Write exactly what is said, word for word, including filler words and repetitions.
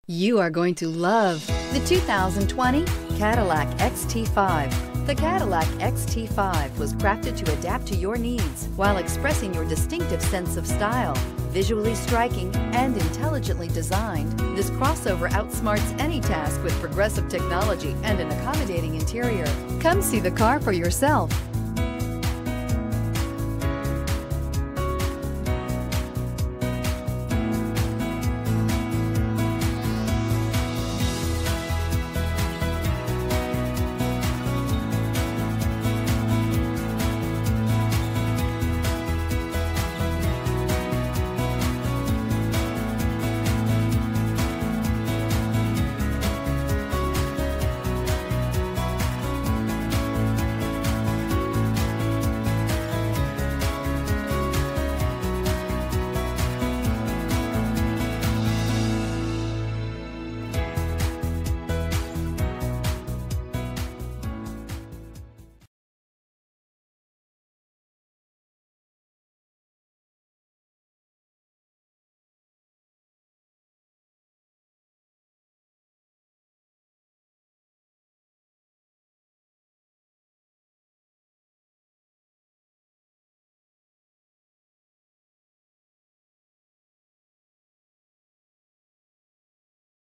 You are going to love the two thousand twenty Cadillac X T five. The Cadillac X T five was crafted to adapt to your needs while expressing your distinctive sense of style. Visually striking and intelligently designed, this crossover outsmarts any task with progressive technology and an accommodating interior. Come see the car for yourself.